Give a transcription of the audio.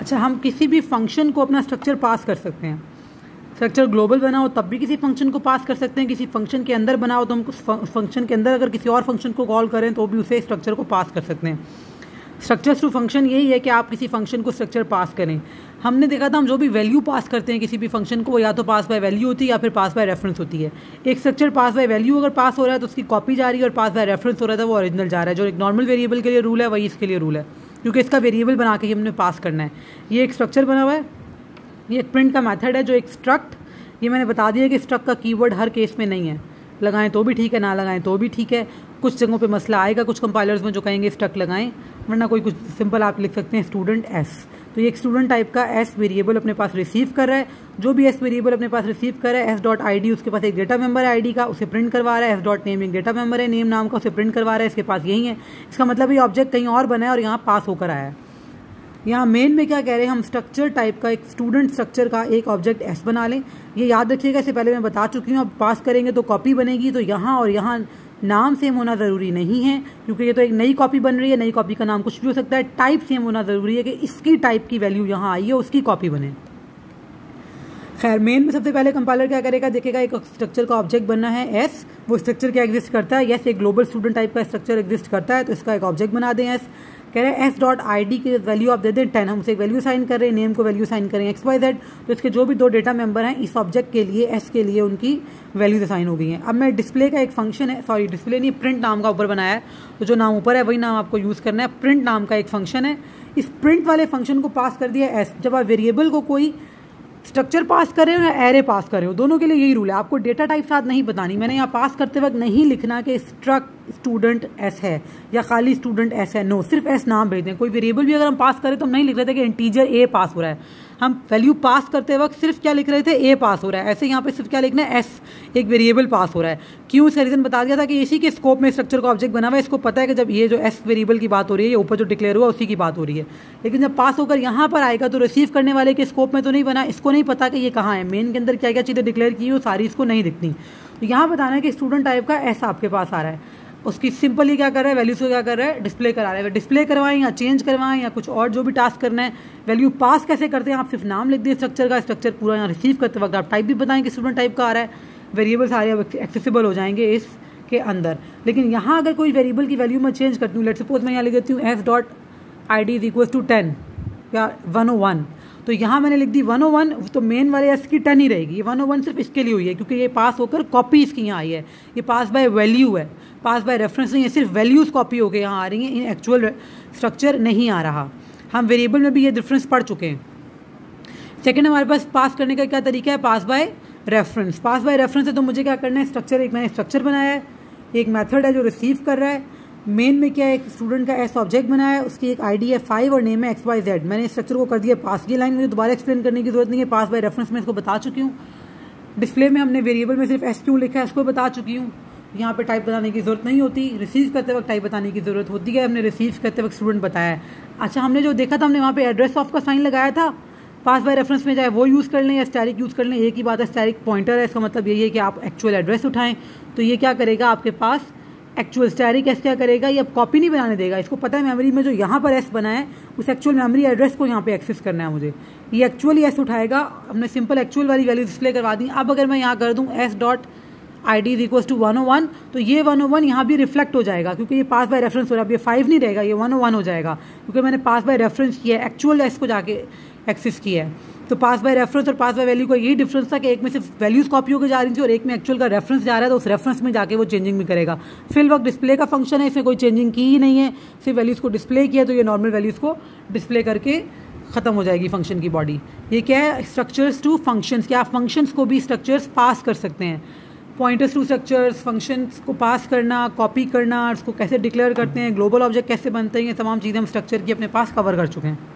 अच्छा, हम किसी भी फंक्शन को अपना स्ट्रक्चर पास कर सकते हैं। स्ट्रक्चर ग्लोबल बना हो तब भी किसी फंक्शन को पास कर सकते हैं, किसी फंक्शन के अंदर बना हो तो हम उस फंक्शन के अंदर अगर किसी और फंक्शन को कॉल करें तो भी उसे स्ट्रक्चर को पास कर सकते हैं। स्ट्रक्चर्स टू फंक्शन यही है कि आप किसी फंक्शन को स्ट्रक्चर पास करें। हमने देखा था हम जो भी वैल्यू पास करते हैं किसी भी फंक्शन को, वो या तो पास बाय वैल्यू होती है या फिर पास बाय रेफरेंस होती है। एक स्ट्रक्चर पास बाय वैल्यू अगर पास हो रहा है तो उसकी कॉपी जा रही है, और पास बाय रेफरेंस हो रहा था वो ओरिजिनल जा रहा है। जो एक नॉर्मल वेरिएबल के लिए रूल है वही इसके लिए रूल है, क्योंकि इसका वेरिएबल बना के ही हमने पास करना है। ये एक स्ट्रक्चर बना हुआ है, ये एक प्रिंट का मेथड है जो एक स्ट्रक्ट, ये मैंने बता दिया कि स्ट्रक्ट का कीवर्ड हर केस में नहीं है, लगाएं तो भी ठीक है, ना लगाएं तो भी ठीक है। कुछ जगहों पे मसला आएगा कुछ कंपाइलर्स में जो कहेंगे स्ट्रक्ट लगाएं, वरना कोई कुछ सिंपल आप लिख सकते हैं स्टूडेंट एस। तो ये एक स्टूडेंट टाइप का एस वेरिएबल अपने पास रिसीव कर रहा है। जो भी एस वेरिएबल अपने पास रिसीव कर रहा है, एस डॉट आई डी उसके पास एक डेटा मेंबर है आईडी का, उसे प्रिंट करवा रहा है। एस डॉट नेम एक डेटा मेंबर है नेम नाम का, उसे प्रिंट करवा रहा है, इसके पास यही है। इसका मतलब ये ऑब्जेक्ट कहीं और बना है और यहाँ पास होकर आया है। यहाँ मेन में क्या कह रहे हैं, हम स्ट्रक्चर टाइप का एक स्टूडेंट स्ट्रक्चर का एक ऑब्जेक्ट एस बना लें। ये याद रखिएगा, इससे पहले मैं बता चुकी हूँ। अब पास करेंगे तो कॉपी बनेगी, तो यहाँ और यहाँ नाम सेम होना ज़रूरी नहीं है, क्योंकि ये तो एक नई कॉपी बन रही है। नई कॉपी का नाम कुछ भी हो सकता है। टाइप सेम होना ज़रूरी है कि इसकी टाइप की वैल्यू यहाँ आई है, उसकी कॉपी बने। खैर, मेन में सबसे पहले कंपाइलर क्या करेगा, देखेगा एक स्ट्रक्चर का ऑब्जेक्ट बनना है एस, वो स्ट्रक्चर क्या एग्जिस्ट करता है। यस, एक ग्लोबल स्टूडेंट टाइप का स्ट्रक्चर एग्जिस्ट करता है, तो इसका एक ऑब्जेक्ट बना दें एस। कह रहे हैं एस डॉट आई डी की वैल्यू आप दे दें 10, हम उसे एक वैल्यू साइन कर रहे हैं, नेम को वैल्यू साइन करें XYZ। तो इसके जो भी दो डेटा मेंबर हैं इस ऑब्जेक्ट के लिए एस के लिए उनकी वैल्यूज असाइन हो गई हैं। अब मैं डिस्प्ले का एक फंक्शन है, सॉरी डिस्प्ले नहीं, प्रिंट नाम का ऊपर बनाया है, तो जो नाम ऊपर है वही नाम आपको यूज़ करना है। प्रिंट नाम का एक फंक्शन है, इस प्रिंट वाले फंक्शन को पास कर दिया एस। जब आप वेरिएबल को कोई स्ट्रक्चर पास कर रहे हो या एरे पास कर रहे हो, दोनों के लिए यही रूल है। आपको डेटा टाइप साथ नहीं बतानी। मैंने यहाँ पास करते वक्त नहीं लिखना कि स्ट्रक्ट स्टूडेंट एस है या खाली स्टूडेंट एस है, नो, सिर्फ एस नाम भेज दें। कोई वेरिएबल भी अगर हम पास करें तो हम नहीं लिख रहे थे कि इंटीजर ए पास हो रहा है। हम वैल्यू पास करते वक्त सिर्फ क्या लिख रहे थे, ए पास हो रहा है। ऐसे यहाँ पे सिर्फ क्या लिखना है, एस, एक वेरिएबल पास हो रहा है। क्यों, इसका रीजन बता दिया था कि इसी के स्कोप में स्ट्रक्चर का ऑब्जेक्ट बना हुआ है। इसको पता है कि जब ये जो एस वेरिएबल की बात हो रही है, ये ऊपर जो डिक्लेयर हुआ उसी की बात हो रही है। लेकिन जब पास होकर यहाँ पर आएगा तो रिसीव करने वाले के स्कोप में तो नहीं बना, इसको नहीं पता कि ये कहाँ है। मेन के अंदर क्या क्या चीज़ें डिक्लेयर की हो सारी इसको नहीं दिखती। तो यहाँ बताना है कि स्टूडेंट टाइप का एस आपके पास आ रहा है, उसकी सिंपली क्या कर रहा है, वैल्यूज को क्या कर रहा है, डिस्प्ले करा रहा है। डिस्प्ले करवाएं या चेंज करवाएं या कुछ और जो भी टास्क करना है। वैल्यू पास कैसे करते हैं, आप सिर्फ नाम लिख दिए स्ट्रक्चर का, स्ट्रक्चर पूरा यहाँ रिसीव करते वक्त आप टाइप भी बताएं कि स्टूडेंट टाइप का आ रहा है। वेरिएबल सारे एक्सेसिबल हो जाएंगे इसके अंदर। लेकिन यहाँ अगर कोई वेरिएबल की वैल्यू मैं चेंज करती हूँ, लेट सपोज मैं यहाँ लिख देती हूँ S dot I D is equal to 10 या 101, तो यहाँ मैंने लिख दी 101, तो मेन वाले एस की 10 ही रहेगी। ये 101 सिर्फ इसके लिए हुई है क्योंकि ये पास होकर कॉपी इसकी यहाँ आई है। ये पास बाय वैल्यू है, पास बाय रेफरेंस नहीं है, सिर्फ वैल्यूज़ कॉपी होकर यहाँ आ रही हैं, इन एक्चुअल स्ट्रक्चर नहीं आ रहा। हम वेरिएबल में भी ये डिफरेंस पढ़ चुके हैं। सेकेंड, हमारे पास पास करने का क्या तरीका है, pass by reference. Pass by reference है तो मुझे क्या करना है, स्ट्रक्चर एक मैंने स्ट्रक्चर बनाया है, एक मेथड है जो रिसीव कर रहा है। मेन में क्या है, एक स्टूडेंट का एस ऑब्जेक्ट बनाया है, उसकी एक आईडी है 5 और नेम है XYZ। मैंने स्ट्रक्चर को कर दिया पास। ये लाइन मुझे दोबारा एक्सप्लेन करने की जरूरत नहीं है, पास बाय रेफरेंस में इसको बता चुकी हूँ। डिस्प्ले में हमने वेरिएबल में सिर्फ एस क्यों लिखा है इसको बता चुकी हूँ। यहाँ पे टाइप बताने की जरूरत नहीं होती, रिसीव करते वक्त टाइप बताने की जरूरत होती है। हमने रिसीव करते वक्त स्टूडेंट बताया है। अच्छा, हमने जो देखा था, हमने वहाँ पे एड्रेस ऑफ का साइन लगाया था। पास बाय रेफरेंस में चाहे वो यूज़ कर लें या स्टैरिक यूज़ कर लें, एक ही बात है। स्टैरिक पॉइंटर है, इसका मतलब यही है कि आप एक्चुअल एड्रेस उठाएं। तो ये क्या करेगा, आपके पास एक्चुअल स्टैरिक एस क्या करेगा, ये अब कॉपी नहीं बनाने देगा। इसको पता है मेमोरी में जो यहाँ पर एस बना है उस एक्चुअल मेमोरी एड्रेस को यहाँ पे एक्सेस करना है मुझे। ये एक्चुअली एस उठाएगा। हमने सिंपल एक्चुअल वाली वैल्यू डिस्प्ले करवा दी। अब अगर मैं यहाँ कर दूँ S dot I D is equal to 101, तो ये 101 यहाँ भी रिफ्लेक्ट हो जाएगा क्योंकि ये पास बाय रेफरेंस हो रहा है। अब ये 5 नहीं रहेगा, ये 101 हो जाएगा क्योंकि मैंने पास बाय रेफरेंस किया है, एक्चुअल एस को जाके एक्सेस किया है। तो पास बाय रेफरेंस और पास बाय वैल्यू का यही डिफरेंस था कि एक में सिर्फ वैल्यूज कॉपी होकर जा रही थी और एक में एक्चुअल का रेफरेंस जा रहा है, तो उस रेफरेंस में जाके वो चेंजिंग भी करेगा। फिल वक्त डिस्प्ले का फंक्शन है, इसमें कोई चेंजिंग की ही नहीं है, सिर्फ वैल्यूज़ को डिस्प्ले किया, तो ये नॉर्मल वैल्यूज़ को डिस्प्ले करके खत्म हो जाएगी फंक्शन की बॉडी। ये क्या है, स्ट्रक्चर्स टू फंक्शंस। क्या आप फंक्शंस को भी स्ट्रक्चर्स पास कर सकते हैं। पॉइंटर्स टू स्ट्रक्चर्स, फंक्शंस को पास करना, कॉपी करना, उसको कैसे डिक्लेयर करते हैं, ग्लोबल ऑब्जेक्ट कैसे बनते हैं, ये तमाम चीज़ें हम स्ट्रक्चर की अपने पास कवर कर चुके हैं।